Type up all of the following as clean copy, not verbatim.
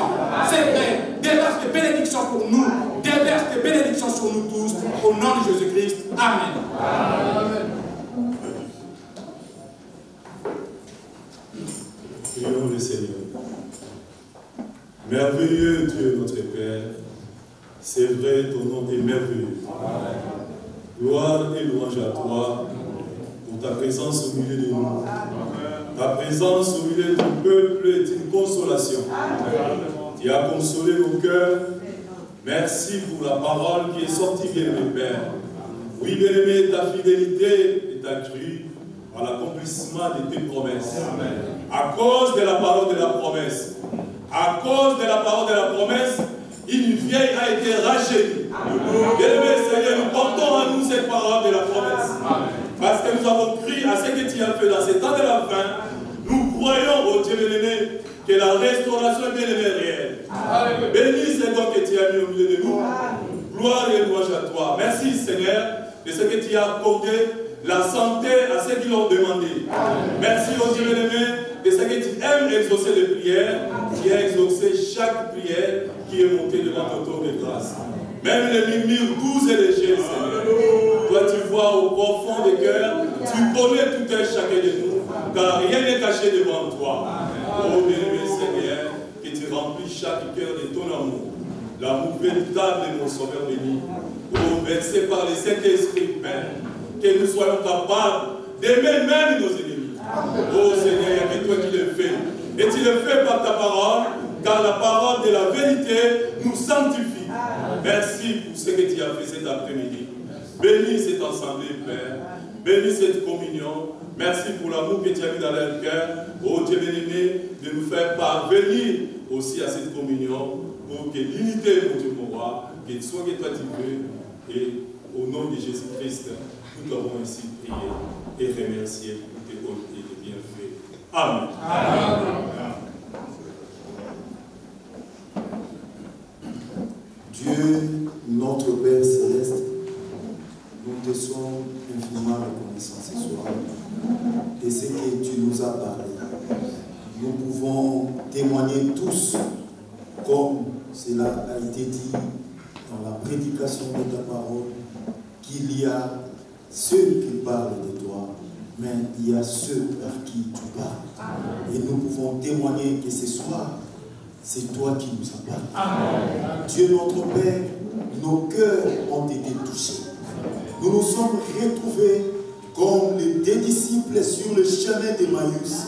C'est vrai. Déverse tes bénédictions pour nous. Déverse tes bénédictions sur nous tous. Au nom de Jésus-Christ. Amen. Amen. Prions le Seigneur. Merveilleux Dieu notre Père, c'est vrai, ton nom est merveilleux. Gloire et louange à toi pour ta présence au milieu de nous. Ta présence au milieu de ton peuple est une consolation. Tu as consolé nos cœurs. Merci pour la parole qui est sortie, bien-aimé Père. Oui, bien-aimé, ta fidélité est accrue à l'accomplissement de tes promesses. À cause de la parole de la promesse. À cause de la parole de la promesse, une vieille a été rajeunie. Bien-aimé Seigneur, nous portons en nous cette parole de la promesse. Parce que nous avons cru à ce que tu as fait dans ces temps de la fin. Nous croyons, ô Dieu bien-aimé, que la restauration est bien-aimée réelle. Béni c'est toi que tu as mis au milieu de nous. Gloire et louange à toi. Merci Seigneur de ce que tu as accordé la santé à ceux qui l'ont demandé. Merci ô Dieu bien-aimé de ce que tu aimes exaucer les prières. Tu as exaucé chaque prière qui est montée devant ton trône de grâce. Même les murmures doux et légers, Seigneur. Toi, tu vois au profond des cœurs, tu connais tout un chacun de nous, car rien n'est caché devant toi. Oh, bien-aimé Seigneur, que tu remplis chaque cœur de ton amour, l'amour véritable de mon Sauveur béni. Oh, versé par le Saint-Esprit, Père, que nous soyons capables d'aimer même nos ennemis. Oh, Seigneur, il n'y a que toi qui le fais. Et tu le fais par ta parole, car la parole de la vérité nous sanctifie. Merci pour ce que tu as fait cet après-midi. Bénis cette assemblée, Père. Bénis cette communion. Merci pour l'amour que tu as mis dans leur cœur. Oh Dieu bien-aimé, de nous faire parvenir aussi à cette communion pour que l'unité, mon Dieu, mon roi, que soit que toi tu veux. Et au nom de Jésus-Christ, nous avons ainsi prié et remercié pour tes hôtes et tes bienfaits. Amen. Amen. Dieu, notre Père Céleste, nous te sommes infiniment reconnaissants ce soir de ce que tu nous as parlé. Nous pouvons témoigner tous, comme cela a été dit dans la prédication de ta parole, qu'il y a ceux qui parlent de toi, mais il y a ceux par qui tu parles. Et nous pouvons témoigner que ce soir, c'est toi qui nous as parlé. Amen. Dieu notre Père, nos cœurs ont été touchés. Nous nous sommes retrouvés comme les deux disciples sur le chemin d'Emmaüs.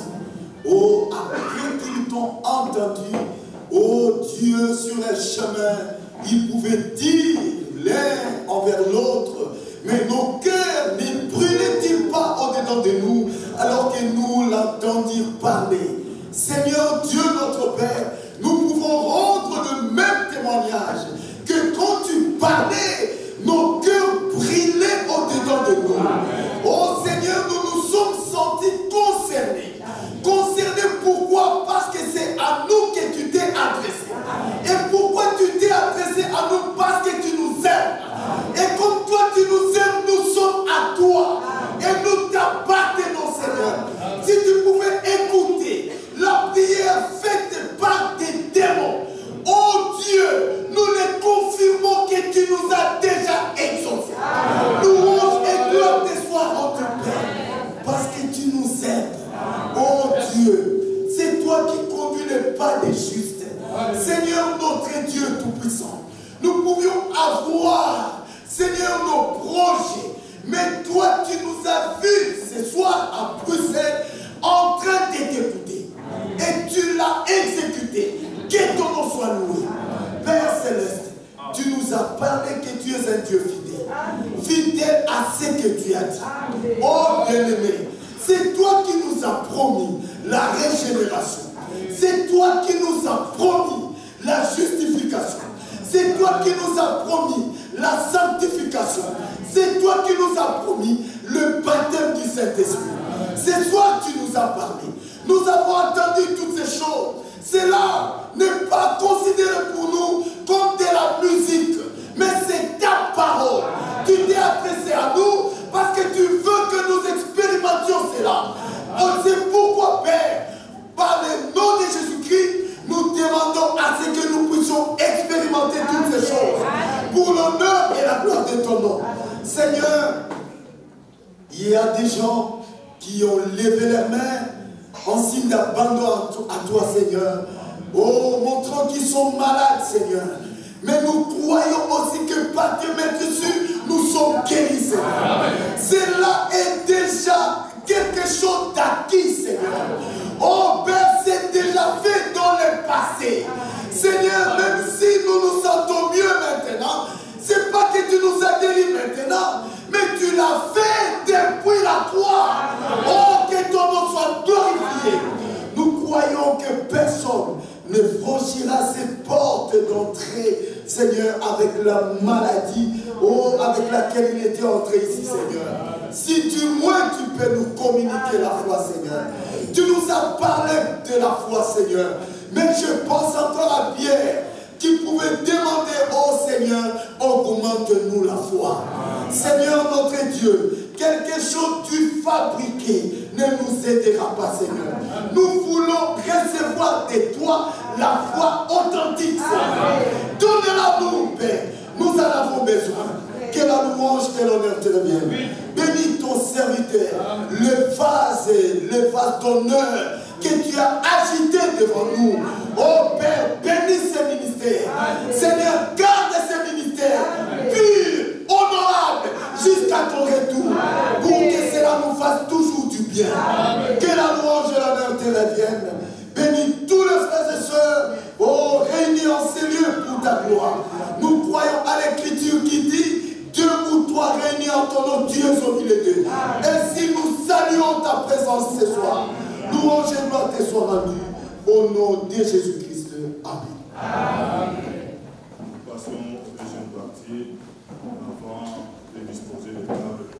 Oh, après qu'ils t'ont entendu, oh Dieu, sur le chemin, ils pouvaient dire l'un envers l'autre, mais nos cœurs ne brûlaient-ils pas au-dedans de nous alors que nous l'entendions parler? Seigneur Dieu notre Père, nous pouvons rendre le même témoignage que quand tu parlais, nos cœurs brillaient au-dedans de nous. Oh Seigneur, nous nous sommes sentis concernés. Concernés pourquoi? Parce que c'est à nous que tu t'es adressé. Et pourquoi tu t'es adressé à nous? Parce que tu nous aimes. Et comme toi tu nous aimes, nous sommes à toi. Et nous t'appartenons, Seigneur. Si tu pouvais écouter la prière faite par des démons, oh Dieu, nous les confirmons que tu nous as déjà exaucés. Louange et gloire te soient rendues, Père, parce que tu nous aides. Oh Dieu, c'est toi qui conduis les pas des justes. Seigneur notre Dieu Tout-Puissant, nous pouvions avoir, Seigneur, nos projets, mais toi tu nous as vus ce soir à Bruxelles en train de t'écouter. Et tu l'as exécuté. Que ton nom soit loué. Père Céleste, tu nous as parlé que tu es un Dieu fidèle. Fidèle à ce que tu as dit. Oh bien-aimé, c'est toi qui nous as promis la régénération. C'est toi qui nous as promis la justification. C'est toi qui nous as promis la sanctification. C'est toi qui nous as promis le baptême du Saint-Esprit. Ce soir, tu nous as parlé. Nous avons entendu toutes ces choses. Cela n'est pas considéré pour nous comme de la musique, mais c'est ta parole. Tu t'es adressé à nous parce que tu veux que nous expérimentions cela. C'est pourquoi, Père, par le nom de Jésus-Christ, nous demandons à ce que l'honneur et la gloire de ton nom. Seigneur, il y a des gens qui ont levé leurs mains en signe d'abandon à toi, Seigneur. Oh, montrant qu'ils sont malades, Seigneur. Mais nous croyons aussi que par tes mains dessus, nous sommes guéris, Seigneur. Cela est déjà quelque chose d'acquis, Seigneur. Oh, Père, c'est déjà fait dans le passé. Seigneur, même si nous nous sentons mieux maintenant, c'est pas que tu nous as guéris maintenant, mais tu l'as fait depuis la croix. Oh, que ton nom soit glorifié. Nous croyons que personne ne franchira ces portes d'entrée, Seigneur, avec la maladie, oh, avec laquelle il était entré ici, Seigneur. Si du moins tu peux nous communiquer la foi, Seigneur. Tu nous as parlé de la foi, Seigneur. Mais je pense encore à Pierre qui pouvait demander, oh Seigneur, augmente-nous la foi. Seigneur notre Dieu, quelque chose du fabriqué ne nous aidera pas, Seigneur. Nous voulons recevoir de toi la foi authentique, Seigneur. Donne-la-nous, Père. Nous en avons besoin. Que la louange et l'honneur te reviennent. Bénis ton serviteur, le vase d'honneur que tu as agité devant nous. Oh Père, bénis ce ministère. Seigneur, garde ce ministère pur, honorable, jusqu'à ton retour. Pour que cela nous fasse toujours du bien. Que la louange et l'honneur te reviennent. Bénis tous les frères et sœurs, oh, réunis en ces lieux pour ta gloire. Nous croyons à l'écriture qui dit: 2 ou 3 réunis en ton nom, Dieu est au milieu d'eux. Ainsi nous saluons ta présence ce soir. Louange et gloire te soient rendues. Au nom de Jésus-Christ. Amen. Nous passons aux deuxième partie.